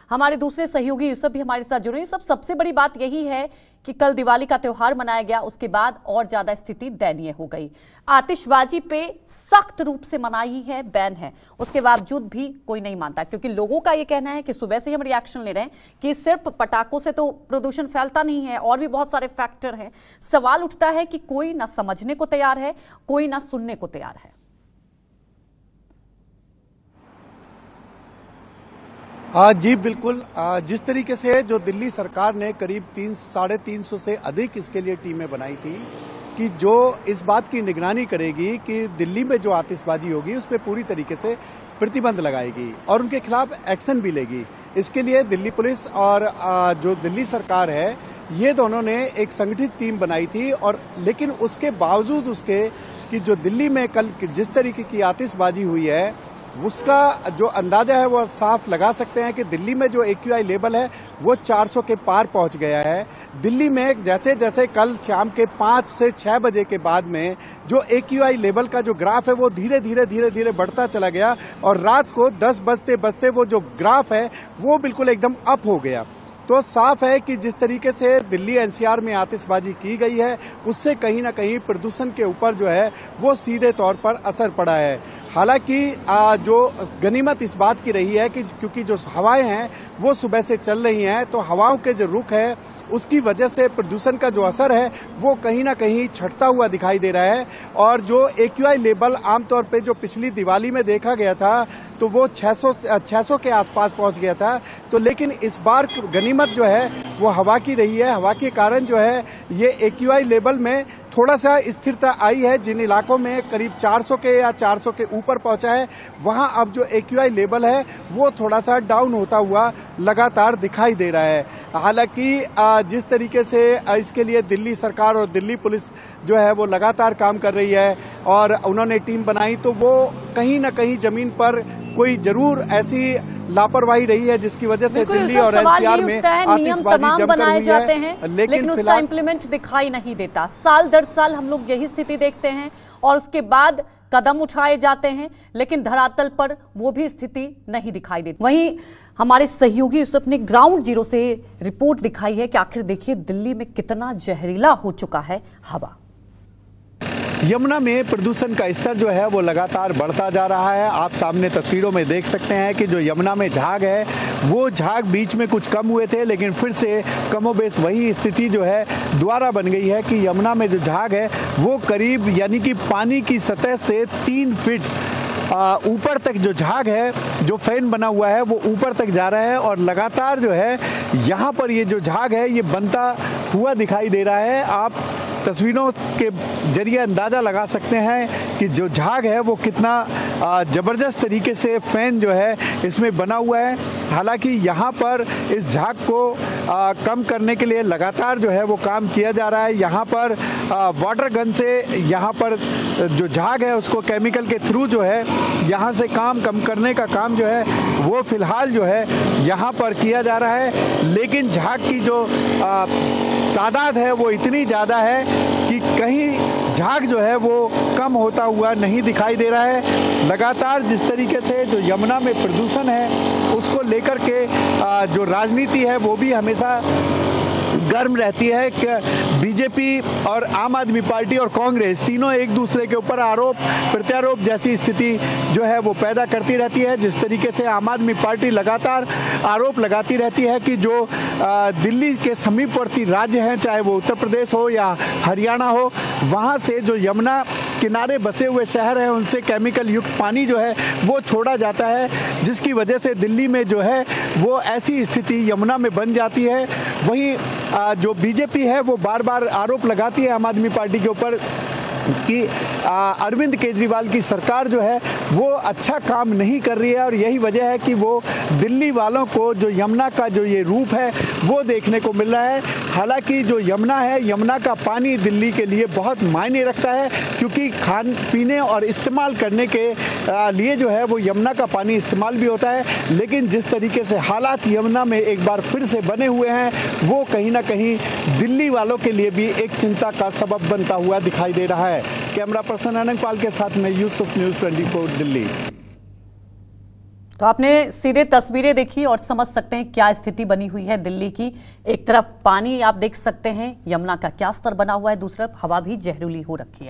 हमारे दूसरे सहयोगी यूसुफ भी हमारे साथ जुड़े। यूसुफ, सबसे बड़ी बात यही है कि कल दिवाली का त्योहार मनाया गया, उसके बाद और ज्यादा स्थिति दयनीय हो गई। आतिशबाजी पे सख्त रूप से मनाही है, बैन है, उसके बावजूद भी कोई नहीं मानता, क्योंकि लोगों का यह कहना है कि सुबह से हम रिएक्शन ले रहे हैं कि सिर्फ पटाखों से तो प्रदूषण फैलता नहीं है, और भी बहुत सारे फैक्टर हैं। सवाल उठता है कि कोई ना समझने को तैयार है, कोई ना सुनने को तैयार है। जी बिल्कुल, जिस तरीके से जो दिल्ली सरकार ने करीब 300-350 से अधिक इसके लिए टीमें बनाई थी कि जो इस बात की निगरानी करेगी कि दिल्ली में जो आतिशबाजी होगी उस पर पूरी तरीके से प्रतिबंध लगाएगी और उनके खिलाफ एक्शन भी लेगी। इसके लिए दिल्ली पुलिस और जो दिल्ली सरकार है, ये दोनों ने एक संगठित टीम बनाई थी। और लेकिन उसके बावजूद उसके कि जो दिल्ली में कल जिस तरीके की आतिशबाजी हुई है, उसका जो अंदाजा है वो साफ लगा सकते हैं कि दिल्ली में जो AQI लेवल है वो 400 के पार पहुंच गया है। दिल्ली में जैसे जैसे कल शाम के 5 से 6 बजे के बाद में जो AQI लेवल का जो ग्राफ है वो धीरे धीरे बढ़ता चला गया और रात को 10 बजते बजते वो जो ग्राफ है वो बिल्कुल एकदम अप हो गया। तो साफ है कि जिस तरीके से दिल्ली NCR में आतिशबाजी की गई है उससे कहीं ना कहीं प्रदूषण के ऊपर जो है वो सीधे तौर पर असर पड़ा है। हालांकि जो गनीमत इस बात की रही है कि क्योंकि जो हवाएं हैं वो सुबह से चल रही हैं, तो हवाओं के जो रुख है उसकी वजह से प्रदूषण का जो असर है वो कहीं ना कहीं छटता हुआ दिखाई दे रहा है। और जो AQI लेवल आमतौर पे जो पिछली दिवाली में देखा गया था तो वो 600 के आसपास पहुंच गया था। तो लेकिन इस बार गनीमत जो है वो हवा की रही है। हवा के कारण जो है ये AQI लेवल में थोड़ा सा स्थिरता आई है। जिन इलाकों में करीब 400 के या 400 के ऊपर पहुंचा है वहां अब जो AQI लेवल है वो थोड़ा सा डाउन होता हुआ लगातार दिखाई दे रहा है। हालांकि जिस तरीके से इसके लिए दिल्ली सरकार और दिल्ली पुलिस जो है वो लगातार काम कर रही है और उन्होंने टीम बनाई, तो वो कहीं ना कहीं जमीन पर कोई जरूर ऐसी लापरवाही रही है जिसकी वजह से दिल्ली और NCR में आतिशबाजी जमकर हुई है, लेकिन उसका इम्प्लीमेंट दिखाई नहीं देता। साल दर साल हम लोग यही स्थिति देखते हैं और उसके बाद कदम उठाए जाते हैं, लेकिन धरातल पर वो भी स्थिति नहीं दिखाई देती। वहीं हमारे सहयोगी यूसुफ ने ग्राउंड जीरो से रिपोर्ट दिखाई है कि आखिर देखिए दिल्ली में कितना जहरीला हो चुका है हवा। यमुना में प्रदूषण का स्तर जो है वो लगातार बढ़ता जा रहा है। आप सामने तस्वीरों में देख सकते हैं कि जो यमुना में झाग है वो झाग बीच में कुछ कम हुए थे, लेकिन फिर से कमोबेश वही स्थिति जो है दोबारा बन गई है कि यमुना में जो झाग है वो करीब यानी कि पानी की सतह से 3 फीट ऊपर तक जो झाग है, जो फैन बना हुआ है वो ऊपर तक जा रहा है और लगातार जो है यहाँ पर ये जो झाग है ये बनता हुआ दिखाई दे रहा है। आप तस्वीरों के जरिए अंदाज़ा लगा सकते हैं कि जो झाग है वो कितना ज़बरदस्त तरीके से फैन जो है इसमें बना हुआ है। हालांकि यहाँ पर इस झाग को कम करने के लिए लगातार जो है वो काम किया जा रहा है। यहाँ पर वाटर गन से यहाँ पर जो झाग है उसको केमिकल के थ्रू जो है यहाँ से काम कम करने का काम जो है वो फिलहाल जो है यहाँ पर किया जा रहा है। लेकिन झाग की जो तादाद है वो इतनी ज़्यादा है कि कहीं झाग जो है वो कम होता हुआ नहीं दिखाई दे रहा है। लगातार जिस तरीके से जो यमुना में प्रदूषण है उसको लेकर के जो राजनीति है वो भी हमेशा गर्म रहती है कि बीजेपी और आम आदमी पार्टी और कांग्रेस तीनों एक दूसरे के ऊपर आरोप प्रत्यारोप जैसी स्थिति जो है वो पैदा करती रहती है। जिस तरीके से आम आदमी पार्टी लगातार आरोप लगाती रहती है कि जो दिल्ली के समीपवर्ती राज्य हैं, चाहे वो उत्तर प्रदेश हो या हरियाणा हो, वहाँ से जो यमुना किनारे बसे हुए शहर हैं उनसे केमिकल युक्त पानी जो है वो छोड़ा जाता है, जिसकी वजह से दिल्ली में जो है वो ऐसी स्थिति यमुना में बन जाती है। वहीं जो बीजेपी है वो बार बार आरोप लगाती है आम आदमी पार्टी के ऊपर कि अरविंद केजरीवाल की सरकार जो है वो अच्छा काम नहीं कर रही है और यही वजह है कि वो दिल्ली वालों को जो यमुना का जो ये रूप है वो देखने को मिल रहा है। हालांकि जो यमुना है, यमुना का पानी दिल्ली के लिए बहुत मायने रखता है, क्योंकि खान पीने और इस्तेमाल करने के लिए जो है वो यमुना का पानी इस्तेमाल भी होता है। लेकिन जिस तरीके से हालात यमुना में एक बार फिर से बने हुए हैं वो कहीं ना कहीं दिल्ली वालों के लिए भी एक चिंता का सबब बनता हुआ दिखाई दे रहा है। कैमरा पर्सन अनंग पाल के साथ में यूसुफ, न्यूज़ 24 दिल्ली। तो आपने सीधे तस्वीरें देखी और समझ सकते हैं क्या स्थिति बनी हुई है दिल्ली की। एक तरफ पानी आप देख सकते हैं, यमुना का क्या स्तर बना हुआ है, दूसरी तरफ हवा भी जहरीली हो रखी है।